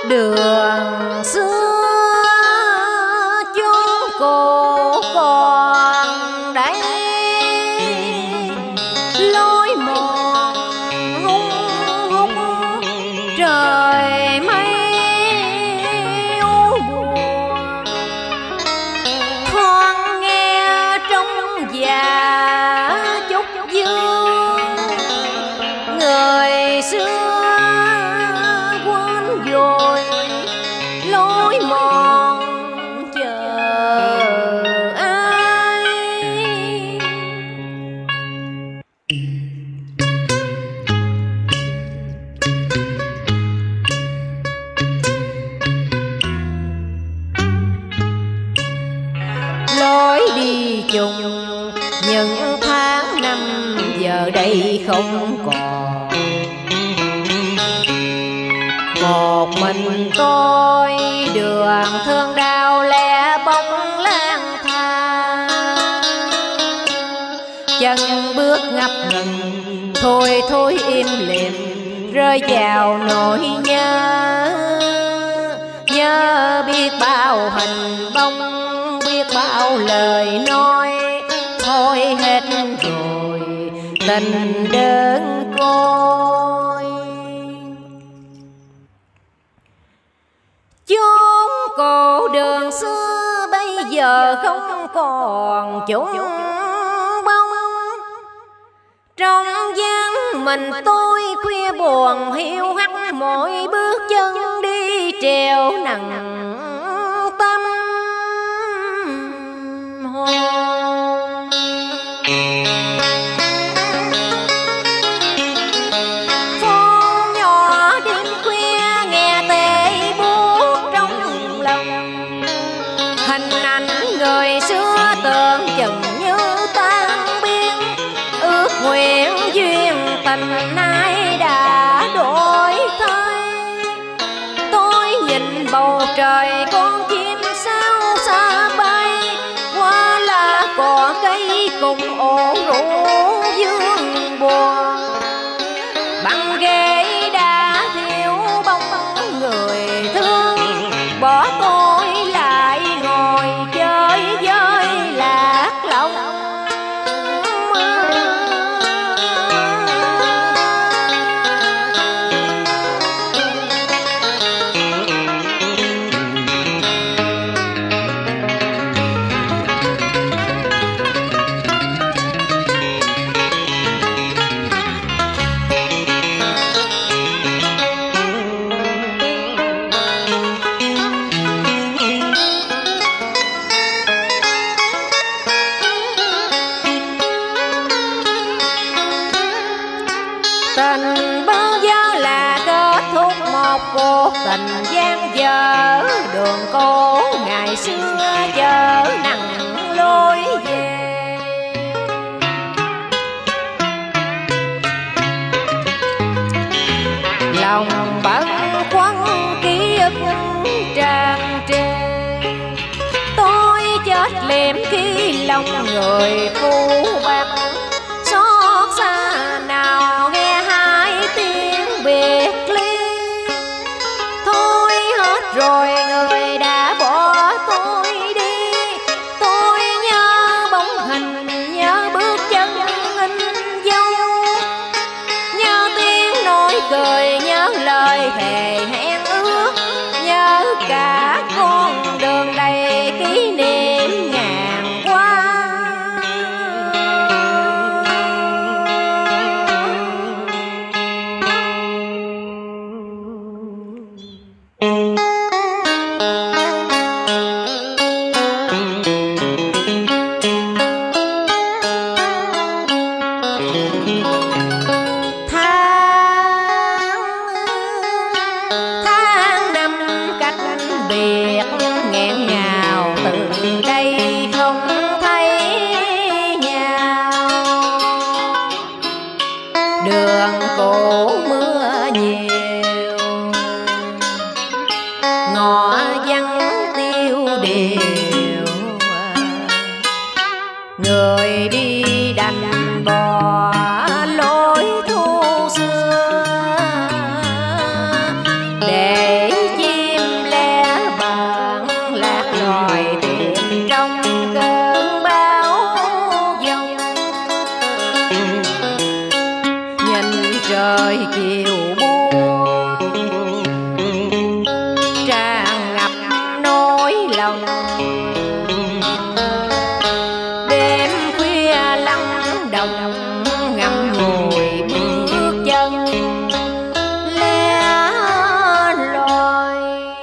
Đường xưa chốn cổ còn đây, lối mòn hung hút trời mây u buồn. Thoáng nghe trong già chút dương, người xưa quên rồi lối mòn chờ ai. Lối đi chung những tháng năm giờ đây không còn, một mình tôi đường thương đau lẻ bóng lang thang. Chân bước ngập ngừng thôi thôi im lìm, rơi vào nỗi nhớ. Nhớ biết bao hình bóng, biết bao lời nói, thôi hết rồi tình đơn côi. Chốn cổ đường xưa bây giờ không còn chúng bóng, trong vắng mình tôi khuya buồn hiu hắt, mỗi bước chân đi trèo nặng tâm hồn. Phố nhỏ đêm khuya nghe tê buốt trong lòng, hình ảnh người xưa tưởng chừng như tan biến. Ước nguyện duyên tình nay đã đổi thay, tôi nhìn bầu trời con chim sao xa bay, qua lá cỏ cây cùng ổ rũ dương buồn. Bằng ghế đã thiếu bóng người thương, bỏ tôi lại ngồi chơi với lạc lòng. Tình bao giờ là kết thúc một cuộc tình gian dở, đường cổ ngày xưa chở nặng lối về. Lòng băn khoăn ký ức tràn trề, tôi chết liệm khi lòng người phù bạc. Xót xa nào nghe hai tiếng biệt ly, thôi hết rồi người đã bỏ tôi đi. Tôi nhớ bóng hình, nhớ bước chân in dấu, nhớ tiếng nói cười, nhớ lời thề hẹn ước, nhớ cả con đường đầy kỷ niệm ngàn qua. Tháng năm cách biệt nghẹn ngào, từ đây không thấy nhau. Đường cổ mưa nhiều, ngõ vắng tiêu điều, người đi đành bỏ lối thu xưa để chi trời chiều buông, tràn ngập nỗi lòng. Đêm khuya lắng đồng ngậm ngùi bước chân lẻ loi.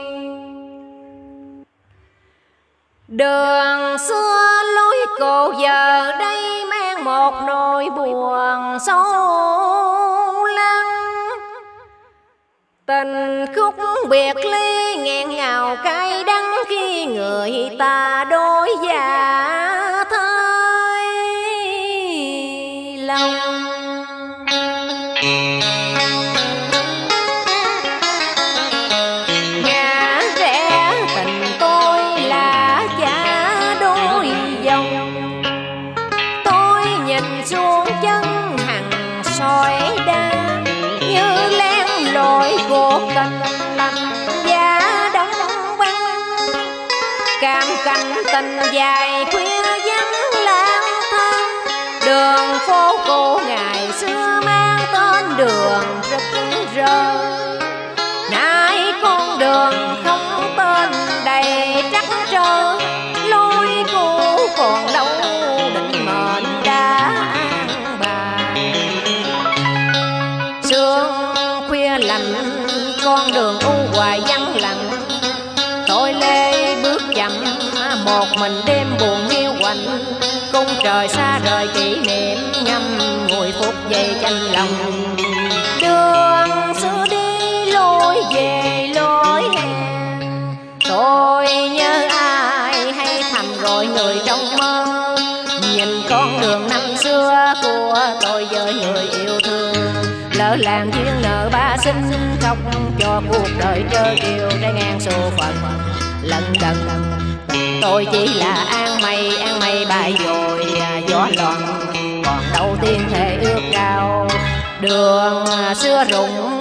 Đường xưa lối cổ giờ đây mang một nỗi buồn sâu lắng. Tình khúc biệt ly nghẹn ngào cay đắng khi người ta đối giả thời lòng. Ngã rẽ tình tôi là cha đôi dòng. Tôi nhìn xuống chân hằng soi đá như len lỏi cuộc tình lạnh giá đóng băng. Cam cành tình dài khuya vắng lang thang. Đường phố cổ ngày xưa mang tên đường rực rỡ, nay con đường không tên đầy trắc trở. Lối cũ còn đâu định mệnh đã an bài. Sương khuya lạnh con đường u hoài vắng lặng. Tôi lê bước chậm một mình đêm buồn hiu quạnh. Cung trời xa rời kỷ niệm ngâm ngùi phút giây chanh lòng. Đường xưa đi lối về lối hẹn. Tôi nhớ ai hay thầm gọi người trong mơ. Nhìn con đường năm xưa của tôi với người yêu thương. Lỡ làng duyên nợ ba sinh khóc cho cuộc đời trơ kiều trái ngang số phận lận đận. Tôi chỉ là an mây bay rồi gió loạn. Còn đâu tiên thể ước cao. Đường xưa rụng